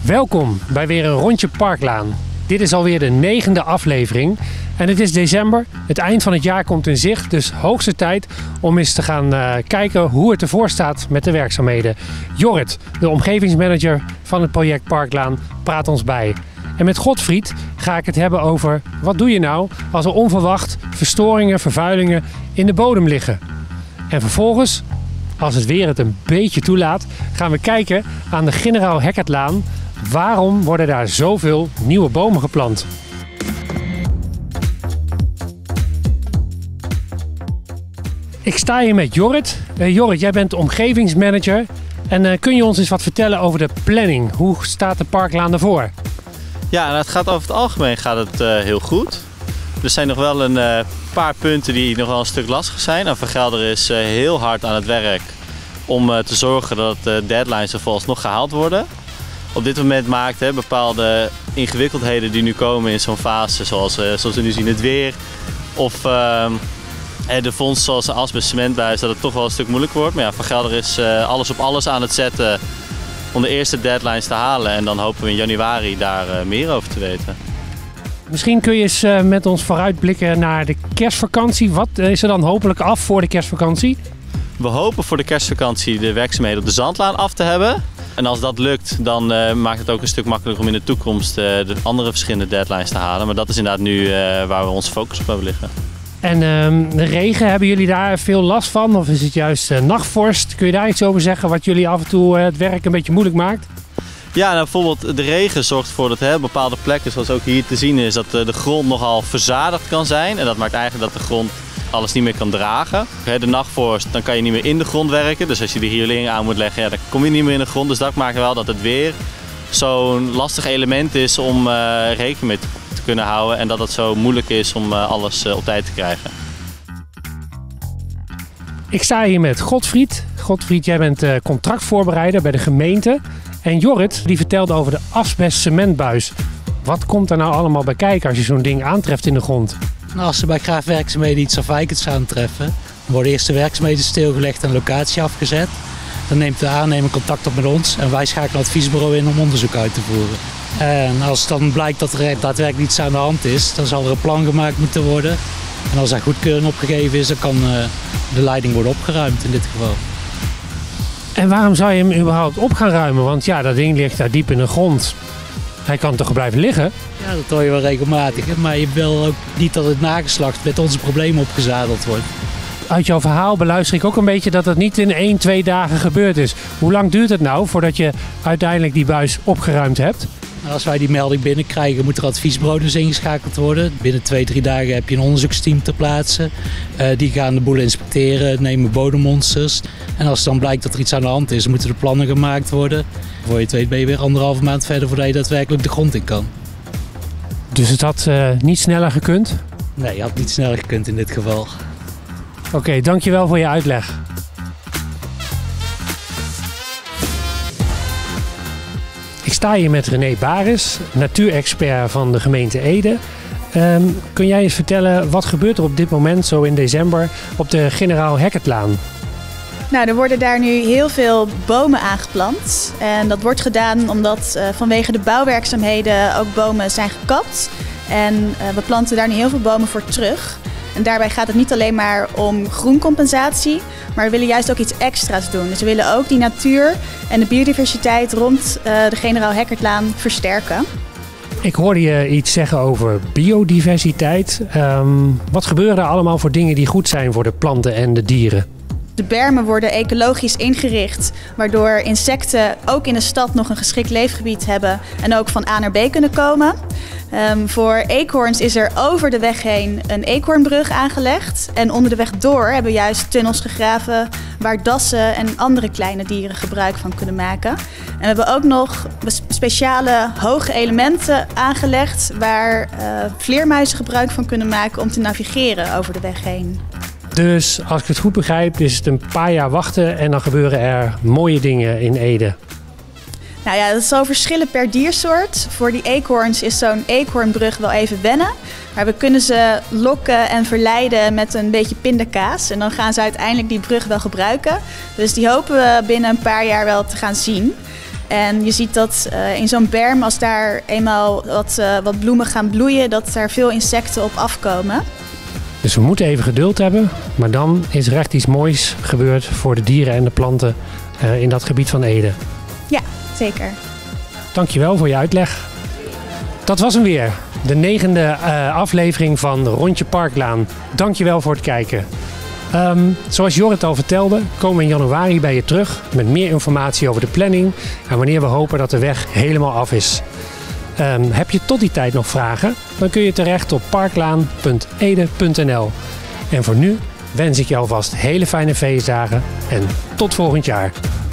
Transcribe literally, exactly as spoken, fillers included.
Welkom bij weer een rondje Parklaan. Dit is alweer de negende aflevering en het is december. Het eind van het jaar komt in zicht, dus hoogste tijd om eens te gaan uh, kijken hoe het ervoor staat met de werkzaamheden. Jorrit, de omgevingsmanager van het project Parklaan, praat ons bij. En met Godfried ga ik het hebben over wat doe je nou als er onverwacht verstoringen, vervuilingen in de bodem liggen. En vervolgens, als het weer het een beetje toelaat, gaan we kijken aan de Generaal Heckertlaan. Waarom worden daar zoveel nieuwe bomen geplant? Ik sta hier met Jorrit. Uh, Jorrit, jij bent omgevingsmanager. En uh, kun je ons eens wat vertellen over de planning? Hoe staat de Parklaan ervoor? Ja, nou, het gaat over het algemeen gaat het uh, heel goed. Er zijn nog wel een uh, paar punten die nog wel een stuk lastig zijn. En Van Gelder is uh, heel hard aan het werk om uh, te zorgen dat de uh, deadlines er vooralsnog gehaald worden. Op dit moment maakt hè, bepaalde ingewikkeldheden die nu komen in zo'n fase, zoals, uh, zoals we nu zien het weer, of uh, de fonds zoals de asbest cementbuis, dat het toch wel een stuk moeilijker wordt. Maar ja, Van Gelder is uh, alles op alles aan het zetten om de eerste deadlines te halen en dan hopen we in januari daar uh, meer over te weten. Misschien kun je eens uh, met ons vooruitblikken naar de kerstvakantie. Wat is er dan hopelijk af voor de kerstvakantie? We hopen voor de kerstvakantie de werkzaamheden op de Zandlaan af te hebben. En als dat lukt, dan uh, maakt het ook een stuk makkelijker om in de toekomst uh, de andere verschillende deadlines te halen. Maar dat is inderdaad nu uh, waar we onze focus op hebben liggen. En uh, de regen, hebben jullie daar veel last van? Of is het juist uh, nachtvorst? Kun je daar iets over zeggen wat jullie af en toe uh, het werk een beetje moeilijk maakt? Ja, nou, bijvoorbeeld de regen zorgt ervoor dat hè, bepaalde plekken, zoals ook hier te zien is, dat uh, de grond nogal verzadigd kan zijn. En dat maakt eigenlijk dat de grond alles niet meer kan dragen. De nachtvorst, dan kan je niet meer in de grond werken. Dus als je de riolering aan moet leggen, ja, dan kom je niet meer in de grond. Dus dat maakt wel dat het weer zo'n lastig element is om uh, rekening mee te, te kunnen houden. En dat het zo moeilijk is om uh, alles uh, op tijd te krijgen. Ik sta hier met Godfried. Godfried, jij bent uh, contractvoorbereider bij de gemeente. En Jorrit, die vertelde over de asbest cementbuis. Wat komt er nou allemaal bij kijken als je zo'n ding aantreft in de grond? Nou, als er bij graafwerkzaamheden iets afwijkends aantreffen, dan worden eerst de werkzaamheden stilgelegd en locatie afgezet. Dan neemt de aannemer contact op met ons en wij schakelen het adviesbureau in om onderzoek uit te voeren. En als dan blijkt dat er daadwerkelijk iets aan de hand is, dan zal er een plan gemaakt moeten worden. En als daar goedkeuring opgegeven is, dan kan uh, de leiding worden opgeruimd in dit geval. En waarom zou je hem überhaupt op gaan ruimen? Want ja, dat ding ligt daar diep in de grond. Hij kan toch blijven liggen? Ja, dat hoor je wel regelmatig. Maar je wil ook niet dat het nageslacht met onze problemen opgezadeld wordt. Uit jouw verhaal beluister ik ook een beetje dat het niet in één, twee dagen gebeurd is. Hoe lang duurt het nou voordat je uiteindelijk die buis opgeruimd hebt? Als wij die melding binnenkrijgen, moet er adviesbureau dus ingeschakeld worden. Binnen twee, drie dagen heb je een onderzoeksteam ter plaatse. Uh, die gaan de boel inspecteren, nemen bodemmonsters. En als het dan blijkt dat er iets aan de hand is, moeten er plannen gemaakt worden. Voor je het weet ben je weer anderhalve maand verder voordat je daadwerkelijk de grond in kan. Dus het had uh, niet sneller gekund? Nee, het had niet sneller gekund in dit geval. Oké, okay, dankjewel voor je uitleg. Ik sta hier met René Baris, natuurexpert van de gemeente Ede. Um, kun jij eens vertellen, wat gebeurt er op dit moment zo in december op de Generaal Heckertlaan? Nou, er worden daar nu heel veel bomen aangeplant. En dat wordt gedaan omdat uh, vanwege de bouwwerkzaamheden ook bomen zijn gekapt. En uh, we planten daar nu heel veel bomen voor terug. En daarbij gaat het niet alleen maar om groencompensatie, maar we willen juist ook iets extra's doen. Dus we willen ook die natuur en de biodiversiteit rond uh, de Generaal Heckertlaan versterken. Ik hoorde je iets zeggen over biodiversiteit. Um, wat gebeuren er allemaal voor dingen die goed zijn voor de planten en de dieren? De bermen worden ecologisch ingericht, waardoor insecten ook in de stad nog een geschikt leefgebied hebben en ook van A naar B kunnen komen. Um, voor eekhoorns is er over de weg heen een eekhoornbrug aangelegd. En onder de weg door hebben we juist tunnels gegraven waar dassen en andere kleine dieren gebruik van kunnen maken. En we hebben ook nog speciale hoge elementen aangelegd waar uh, vleermuizen gebruik van kunnen maken om te navigeren over de weg heen. Dus als ik het goed begrijp, is het een paar jaar wachten en dan gebeuren er mooie dingen in Ede. Nou ja, dat zal verschillen per diersoort. Voor die eekhoorns is zo'n eekhoornbrug wel even wennen. Maar we kunnen ze lokken en verleiden met een beetje pindakaas. En dan gaan ze uiteindelijk die brug wel gebruiken. Dus die hopen we binnen een paar jaar wel te gaan zien. En je ziet dat uh, in zo'n berm, als daar eenmaal wat, uh, wat bloemen gaan bloeien, dat er veel insecten op afkomen. Dus we moeten even geduld hebben, maar dan is er echt iets moois gebeurd voor de dieren en de planten uh, in dat gebied van Ede. Ja, zeker. Dankjewel voor je uitleg. Dat was hem weer, de negende uh, aflevering van Rondje Parklaan. Dankjewel voor het kijken. Um, zoals Jorrit al vertelde, komen we in januari bij je terug met meer informatie over de planning en wanneer we hopen dat de weg helemaal af is. Um, heb je tot die tijd nog vragen? Dan kun je terecht op parklaan punt ede punt n l. En voor nu wens ik je alvast hele fijne feestdagen en tot volgend jaar.